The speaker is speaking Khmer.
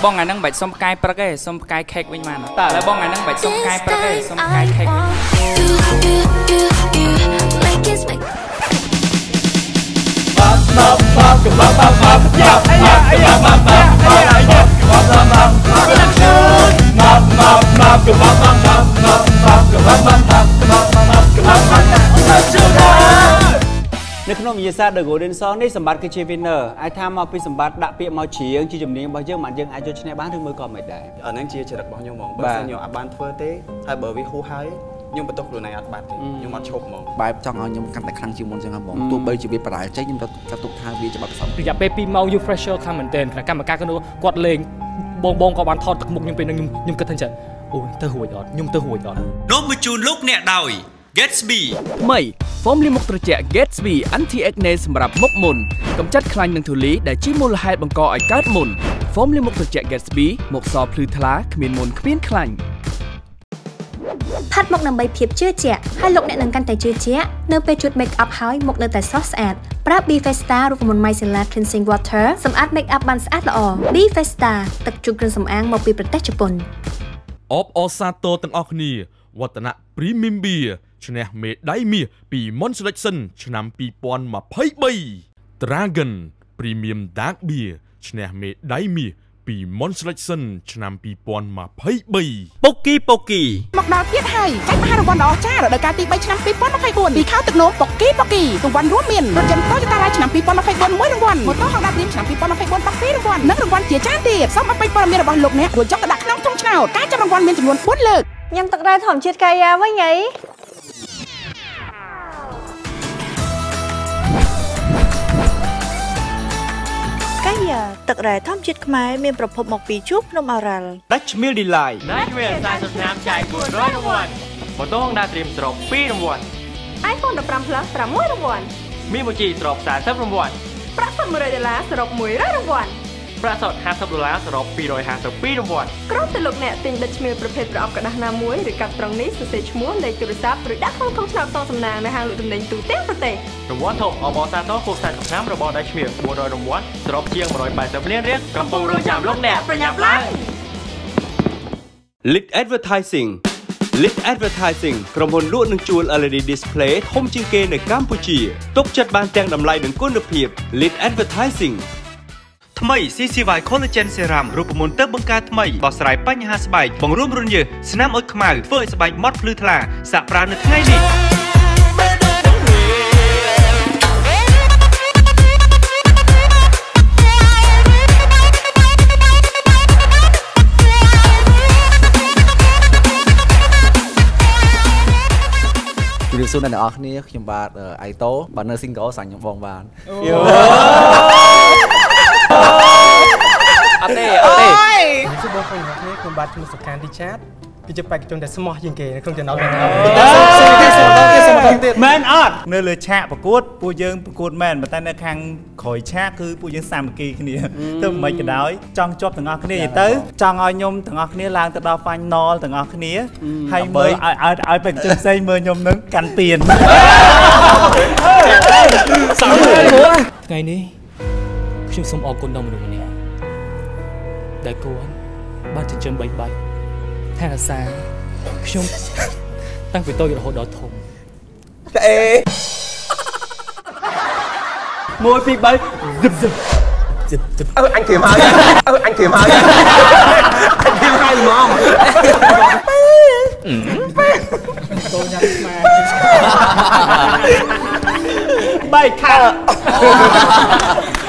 បងអានឹងបាច់សុំផ្កាយព្រឹកឯងសុំផ្កាយខេកវិញបានតែឥឡូវបងអានឹងបាច់សុំផ្កាយព្រឹកឯងសុំផ្កាយខេកនៅក្នុងវិញ្ញាសា The Golden Song នេះសម្បត្តិគឺជា winner អាចថាមកពីសម្បត្តិដាក់ពាក្យមកច្រៀងជាជំនាញរបស់យើងមិនយើងអាចយកឈ្នះបានឬមួយក៏មិនដែរអានឹងជាចរិតរបស់ខ្ញុំហ្មងបើសិនខ្ញុំអត់បានធ្វើទេហើយបើវាហួសហើយខ្ញុំបន្ទោសខ្លួនឯងអត់បាត់ទេខ្ញុំអត់ឈប់ហ្មងបែបចង់ឲ្យខ្ញុំកាន់តែខ្លាំងជាងមុនចឹងហ្មងទោះបីជាវាបរាជ័យខ្ញុំទៅទុកថាវាច្បាប់ផ្សំរយៈពេល2ម៉ោង you fresher ខាងមែនទែនកម្មការគាត់លេងបងក៏បានថតទឹកមុខខ្ញុំពេលហ្នឹងខ្ញុំគិតថាចាអូយទៅរួចអត់ខ្ញុំទៅរួចអត់នោះមកជូនលោកអ្នកដោយ Gatsby ថ្មី ហ្វូមលាងមុខត្រជាក់ Gatsby Anti Acne សម្រាប់មុខមុនកម្ចាត់ខ្លាញ់និងធូលីដែលជាមូលហេតុបង្កឲ្យកើតមុនហ្វូមលាងមុខត្រជាក់ Gatsby មុខសភ្លឺថ្លាគ្មានមុនគ្មានខ្លាញ់ផាត់មុខដើម្បីភាពជឿជាក់ហើយលោកអ្នកនឹងកាន់តែជឿជាក់នៅពេលជូត make up ហើយមុខនៅតែស្រស់ស្អាតប្រើ B Festa រូបមន្ត Micellar Cleansing Water សម្អាត make up បានស្អាតល្អ B Festa ទឹកជូតគ្រឿងសម្អាងមកពីប្រទេសជប៉ុនអបអសាទរទាំងអស់គ្នាវឌ្ឍនៈ Premium Beer ឈ្នះមេដាយមាសពី Mon Selection ឆ្នាំ2023 Dragon Premium Dark Beer ឈ្នះមេដាយមាសពី Mon Selection ឆ្នាំ2023 ពុកគីមកដល់ទៀតហើយចែកមហារង្វាន់ដ៏អស្ចារ្យរដូវកាលទី3ឆ្នាំ2024ពីខោទឹកនោមពុកគីរង្វាន់រួមមានរថយន្ត Toyota Rai ឆ្នាំ2024មួយរង្វាន់ម៉ូតូ Honda Dream ឆ្នាំ2024 12រង្វាន់និងរង្វាន់ជាច្រើនទៀតសូមអបិយព័ត៌មានរបស់លោកអ្នករួចចុះទៅដាក់ក្នុងធុងឆ្នោតការចាប់រង្វាន់មានចំនួន4លើកញ៉ាំទឹករ៉ែធម្មជាតិកាយាវិញហីកាយាទឹករ៉ែធម្មជាតិខ្មែរមានប្រភពមកពីជួរភ្នំអូរ៉ាល់ដាច់ឈ្មៀលឌីឡៃដាច់ឈ្មៀល40ឆ្នាំចាយ400រង្វាន់ម៉ូតូ Honda Dream ស្រប2រង្វាន់ iPhone 15 Plus 6រង្វាន់មីម៉ូជីស្រប40រង្វាន់ប្រាក់សុទ្ធ$100ស្រប100រង្វាន់ប្រាក់សុទ្ធ$50ស្រប252រង្វាន់ក្រុមទៅលោកអ្នកទិញដាច់ឈ្មៀលប្រភេទប្រអប់กระดาษណាមួយឬកាប់ត្រង់នេះសរសេរឈ្មោះលេខទូរស័ព្ទឬដាក់ក្នុងធុងឆ្នោតសងសំណាងនៅហាងលក់ទំនិញទូទាំងប្រទេសរង្វាន់ធំអបអរសាទរគូផ្សាយឆ្នាំរបស់ដាច់ឈ្មៀល400រង្វាន់ស្របជាង180លានរៀលកំពុងរងចាំលោកអ្នកប្រញាប់ឡើង Lit Advertising Lit Advertising ក្រុមហ៊ុនលក់និងជួល LED display ធំជាងគេនៅកម្ពុជាទុកចិត្តបានទាំងតម្លៃនិងគុណភាព Lit Advertising ថ្មី CCY Collagen Serum រូបមន្តទើបបង្ការថ្មីបោះស្រាយបញ្ហាស្បែកបង្រួមរញើសស្នាមអុចខ្មៅធ្វើឲ្យស្បែកម៉ត់ភ្លឺថ្លាសាកប្រើនៅថ្ងៃនេះជំរាបសួរអ្នកទាំងអស់គ្នាខ្ញុំបាទអៃតូបាទនៅ single សាញ់ខ្ញុំបងបានអត់ទេជួបបងប្អូនទាំងគ្នាខ្ញុំបាទឈ្មោះសុកានទីឆាតគឺជាបេក្ខជនដែលស្មោះជាងគេនៅក្នុងចំណោមទាំងអស់មែនអត់នៅលើឆាកប្រកួតពួកយើងប្រកួតមែនប៉ុន្តែនៅខាងក្រោយឆាកគឺពួកយើងសាមគ្គីគ្នាទៅមិនក៏ដោយចង់ជាប់ទាំងអស់គ្នាទៅចង់ឲ្យខ្ញុំទាំងអស់គ្នាឡើងទៅដល់ final ទាំងអស់គ្នាហើយមើលឲ្យបេក្ខជនផ្សេងមើលខ្ញុំនឹងកាន់ពៀនថ្ងៃនេះខ្ញុំសូមអរគុណដល់មនុស្សម្នាក់ដែលគាត់បានចិញ្ចឹមបីបាច់ថែរក្សាខ្ញុំតាំងពីតូចរហូតដល់ធំអេ1 2 3 អញធៀមហើយអញធៀមហើយហ្មងតូនញ៉ាំស្មាបាយខា